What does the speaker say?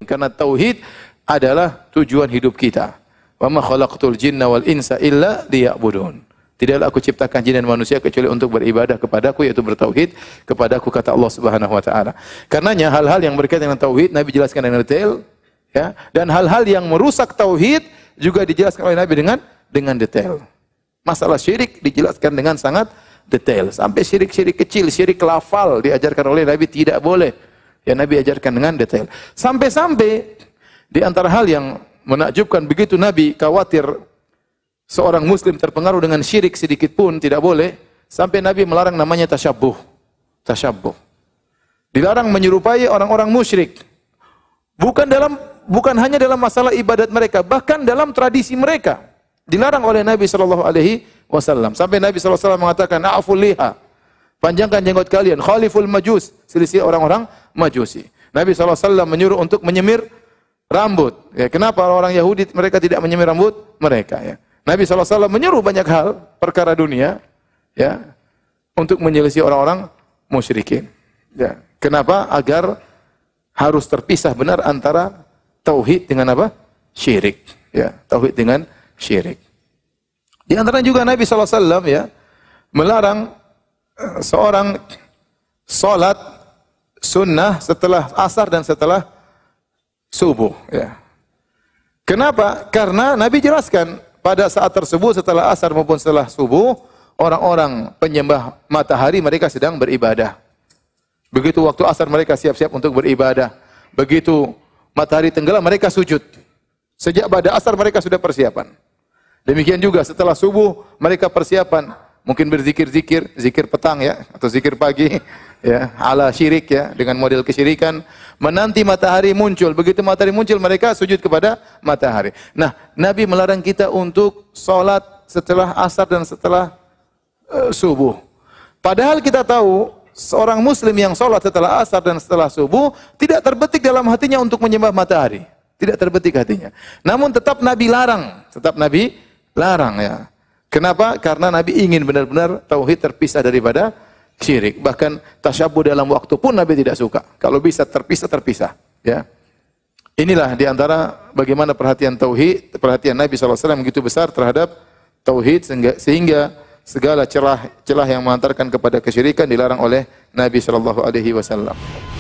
Karena tauhid adalah tujuan hidup kita. Wa ma khalaqtul jinna wal insa illa liya'budun. Tidaklah aku ciptakan jin dan manusia kecuali untuk beribadah kepadaku, yaitu bertauhid kepadaku, kata Allah Subhanahu wa taala. Karenanya hal-hal yang berkaitan dengan tauhid Nabi jelaskan dengan detail, ya. Dan hal-hal yang merusak tauhid juga dijelaskan oleh Nabi dengan detail. Masalah syirik dijelaskan dengan sangat detail. Sampai syirik-syirik kecil, syirik lafal diajarkan oleh Nabi tidak boleh. Ya, Nabi ajarkan dengan detail. Sampai-sampai di antara hal yang menakjubkan, begitu Nabi khawatir seorang muslim terpengaruh dengan syirik sedikit pun tidak boleh, sampai Nabi melarang namanya tasyabbuh. Tasyabbuh. Dilarang menyerupai orang-orang musyrik. Bukan hanya dalam masalah ibadat mereka, bahkan dalam tradisi mereka. Dilarang oleh Nabi sallallahu alaihi wasallam. Sampai Nabi sallallahu alaihi wasallam mengatakan, "A'ful liha." Panjangkan jenggot kalian, khaliful majus, selisih orang-orang Majusi. Nabi sallallahu alaihi wasallam menyuruh untuk menyemir rambut. Ya, kenapa orang Yahudi mereka tidak menyemir rambut mereka, ya? Nabi SAW menyuruh banyak hal, perkara dunia, ya, untuk menyelisih orang-orang musyrikin. Ya. Kenapa? Agar harus terpisah benar antara tauhid dengan apa? Syirik. Ya, tauhid dengan syirik. Di antara juga Nabi SAW, ya, melarang seorang salat sunnah setelah asar dan setelah subuh. Ya. Kenapa? Karena Nabi jelaskan, pada saat tersebut setelah asar maupun setelah subuh, orang-orang penyembah matahari mereka sedang beribadah. Begitu waktu asar mereka siap-siap untuk beribadah. Begitu matahari tenggelam mereka sujud. Sejak pada asar mereka sudah persiapan. Demikian juga setelah subuh mereka persiapan, mungkin berzikir-zikir, zikir petang, ya, atau zikir pagi, ya, ala syirik, ya, dengan model kesyirikan. Menanti matahari muncul. Begitu matahari muncul mereka sujud kepada matahari. Nah, Nabi melarang kita untuk salat setelah asar dan setelah subuh. Padahal kita tahu seorang muslim yang salat setelah asar dan setelah subuh tidak terbetik dalam hatinya untuk menyembah matahari. Tidak terbetik hatinya. Namun tetap Nabi larang, ya. Kenapa? Karena Nabi ingin benar-benar tauhid terpisah daripada syirik. Bahkan tasyabbuh dalam waktu pun Nabi tidak suka. Kalau bisa terpisah, ya. Inilah diantara bagaimana perhatian perhatian Nabi SAW begitu besar terhadap tauhid, sehingga segala celah yang mengantarkan kepada kesyirikan dilarang oleh Nabi SAW.